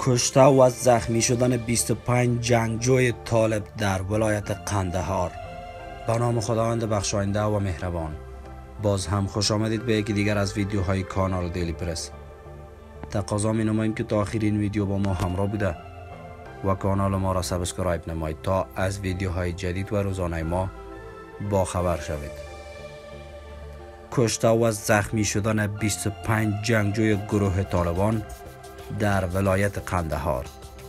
کشته و زخمی شدن 25 جنگجوی طالب در ولایت قندهار. به نام خداوند بخشاینده و مهربان. باز هم خوش آمدید به یکی دیگر از ویدیوهای کانال دیلی پرس. تقاضا می نماییم که تا آخر این ویدیو با ما همراه بوده و کانال ما را سابسکرایب نمایید تا از ویدیوهای جدید و روزانه ما با خبر شوید. کشته و زخمی شدن 25 جنگجوی گروه طالبان در ولایت قندهار.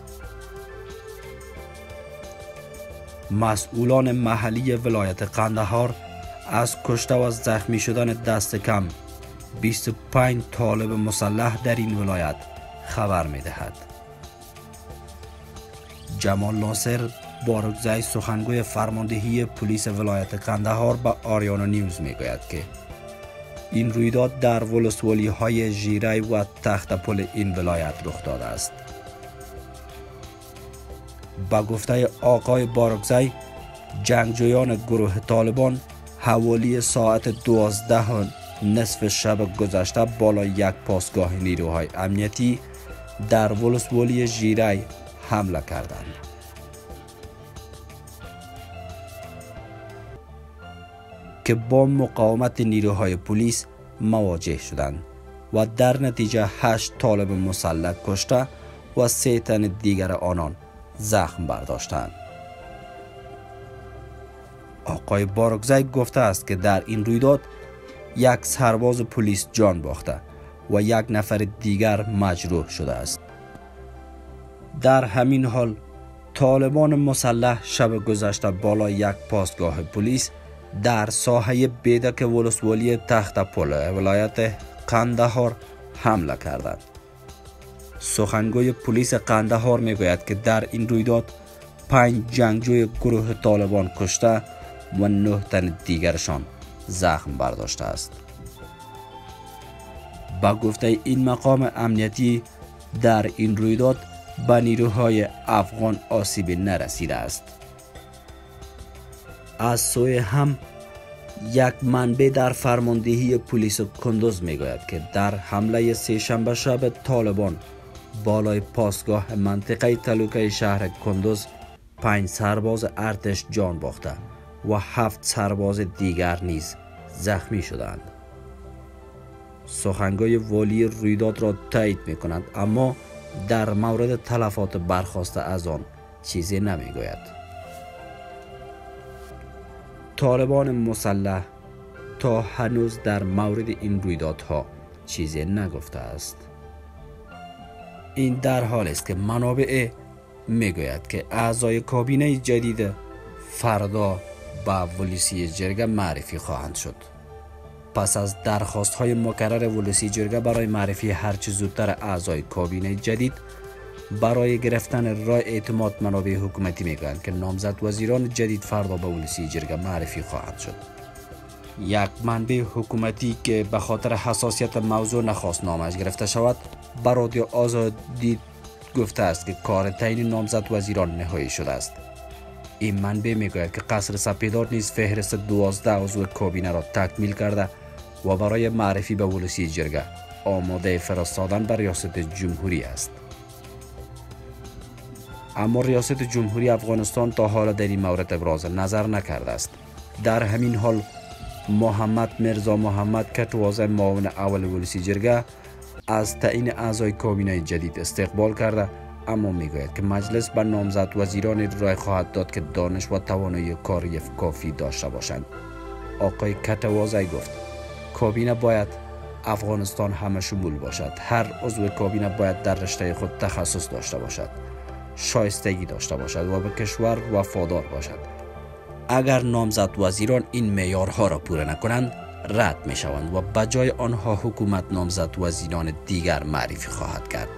مسئولان محلی ولایت قندهار از کشته و زخمی شدن دست کم 25 طالب مسلح در این ولایت خبر می دهد. جمال ناصر بارکزی سخنگوی فرماندهی پلیس ولایت قندهار به آریانا نیوز می گوید که این رویداد در ولسوالی های ژیره و تخت پل این ولایت رخ داده است. با گفته آقای بارکزی، جنگجویان گروه طالبان حوالی ساعت 12:30 شب گذشته بالا یک پاسگاه نیروهای امنیتی در ولسوالی ژیره حمله کردند که با مقاومت نیروهای پلیس مواجه شدند و در نتیجه 8 طالب مسلح کشته و 3 تن دیگر آنان زخم برداشتند. آقای بارکزی گفته است که در این رویداد یک سرباز پلیس جان باخته و 1 نفر دیگر مجروح شده است. در همین حال طالبان مسلح شب گذشته بالا یک پاسگاه پلیس در ساحه بیدک ولسوالی تخت پل ولایت قندهار حمله کردند. سخنگوی پلیس قندهار میگوید که در این رویداد 5 جنگجوی گروه طالبان کشته و 9 تن دیگرشان زخم برداشته است. با گفته این مقام امنیتی در این رویداد به نیروهای افغان آسیبی نرسیده است. از سوی هم یک منبع در فرماندهی پلیس کندوز میگوید که در حمله سه شنبه شب طالبان بالای پاسگاه منطقه تلوکه شهر کندوز 5 سرباز ارتش جان باخته و 7 سرباز دیگر نیز زخمی شدند. سخنگوی والی رویداد را تایید می کند اما در مورد تلفات برخاسته از آن چیزی نمی گوید. طالبان مسلح تا هنوز در مورد این رویدادها چیزی نگفته است. این در حال است که منابع میگوید که اعضای کابینه جدید فردا به ولسی جرگه معرفی خواهند شد. پس از درخواست های مکرر ولسی جرگه برای معرفی هرچه زودتر اعضای کابینه جدید برای گرفتن رای اعتماد، منابع حکومتی میگویند که نامزد وزیران جدید فردا به ولسی جرگه معرفی خواهند شد. یک منبع حکومتی که به خاطر حساسیت موضوع نخواست نامش گرفته شود به رادیو آزادی گفته است که کار تعیین نامزد وزیران نهایی شده است. این منبع میگوید که قصر سپیدار نیز فهرست 12 عضو کابینه را تکمیل کرده و برای معرفی به ولسی جرگه آماده فرستادن به ریاست جمهوری است. اما ریاست جمهوری افغانستان تا حالا در این مورد ابراز نظر نکرده است. در همین حال محمد میرزا محمد کتوازه معاون اول ولسی جرگه از تعیین اعضای کابینه جدید استقبال کرده اما میگوید که مجلس به نامزد وزیران رای خواهد داد که دانش و توانایی کاری کافی داشته باشند. آقای کتوازه گفت کابینه باید افغانستان همه شمول باشد. هر عضو کابینه باید در رشته خود تخصص داشته باشد، شایستگی داشته باشد و به کشور وفادار باشد. اگر نامزد وزیران این معیارها را پوره نکنند رد می شوند و به جای آنها حکومت نامزد وزیران دیگر معرفی خواهد کرد.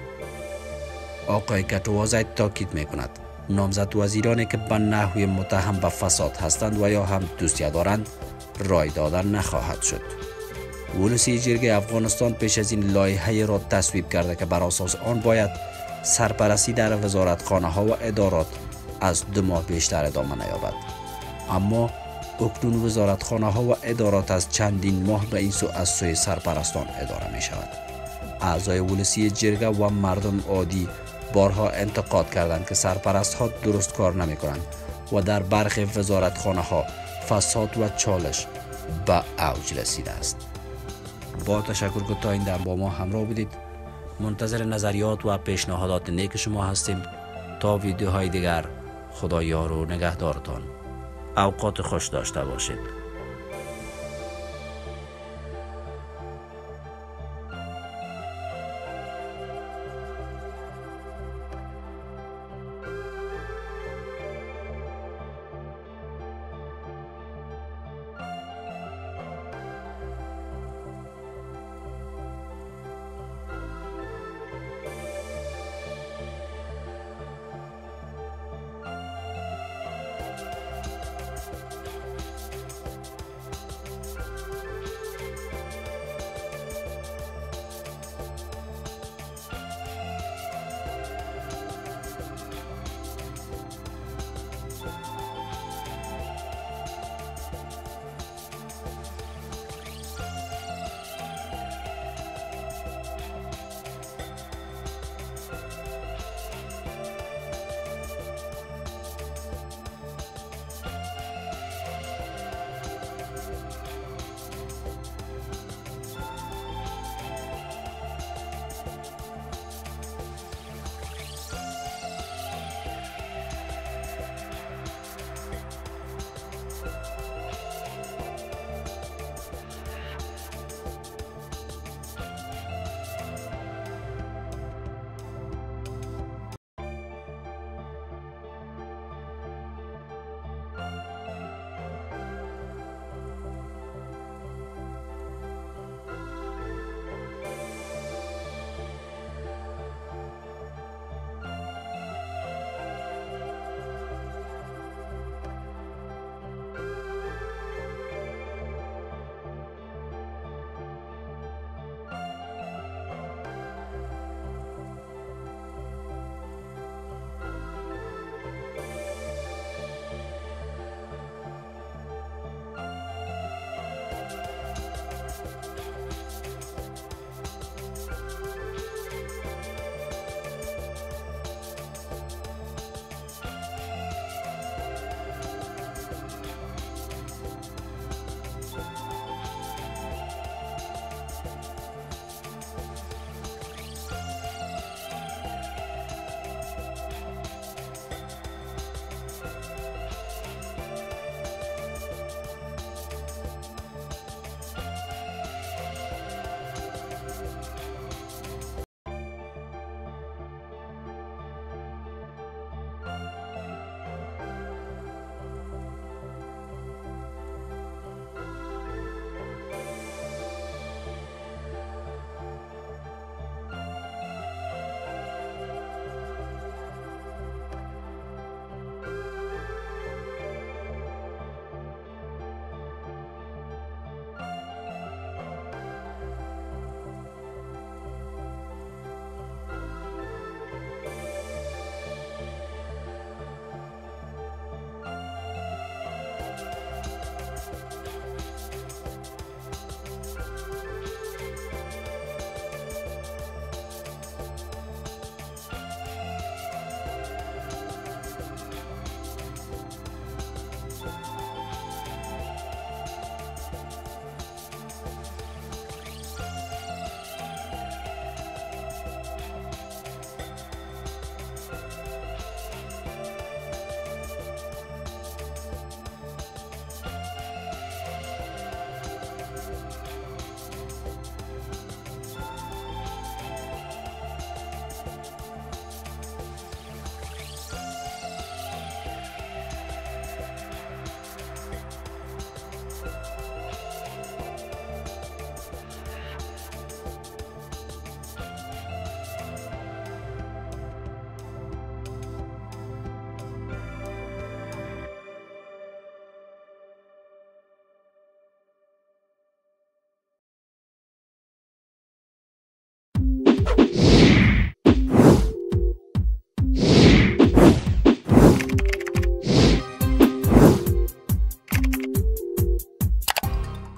آقای کتوازی تاکید می کند نامزد وزیرانی که به نحوی متهم به فساد هستند و یا هم دوستی دارند رای دادن نخواهد شد. ولسی جرگه افغانستان پیش از این لایحه را تصویب کرده که بر اساس آن باید سرپرستی در وزارتخانه ها و ادارات از 2 ماه بیشتر ادامه نیابد. اما اکنون وزارتخانه ها و ادارات از چندین ماه به این سو از سوی سرپرستان اداره می شود. اعضای ولسی جرگه و مردم عادی بارها انتقاد کردند که سرپرست ها درست کار نمی کنند و در برخی وزارتخانه ها فساد و چالش به اوج رسیده است. با تشکر که تا این دم با ما همراه بودید. منتظر نظریات و پیشنهادات نیک شما هستیم. تا ویدیوهای دیگر، خدا یار و نگهدارتان. اوقات خوش داشته باشید.